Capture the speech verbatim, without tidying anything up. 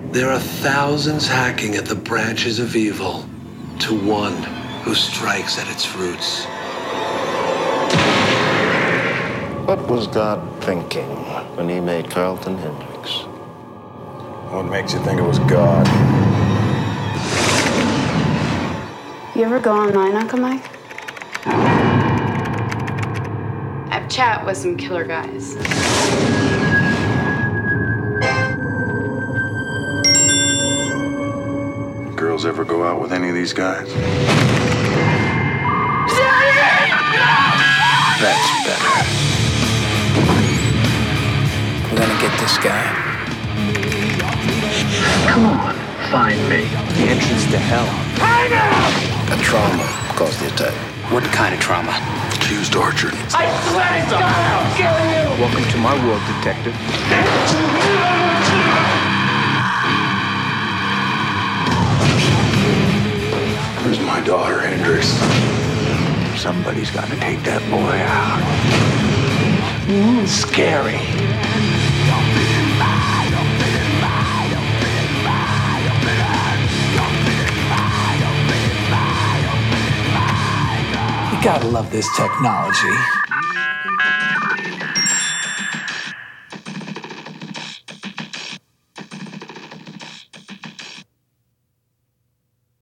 There are thousands hacking at the branches of evil to one who strikes at its roots. What was God thinking when he made Carlton Hendricks? What makes you think it was God? You ever go online, Uncle Mike? I've chat with some killer guys. Girls ever go out with any of these guys? That's better. We're gonna get this guy. Come on, find me. The entrance to hell. A trauma caused the attack. What kind of trauma? Accused Archer. I swear to God, I'll kill you! Welcome to my world, detective. Where's my daughter, Hendricks? Somebody's got to take that boy out. Mm, scary. You gotta love this technology.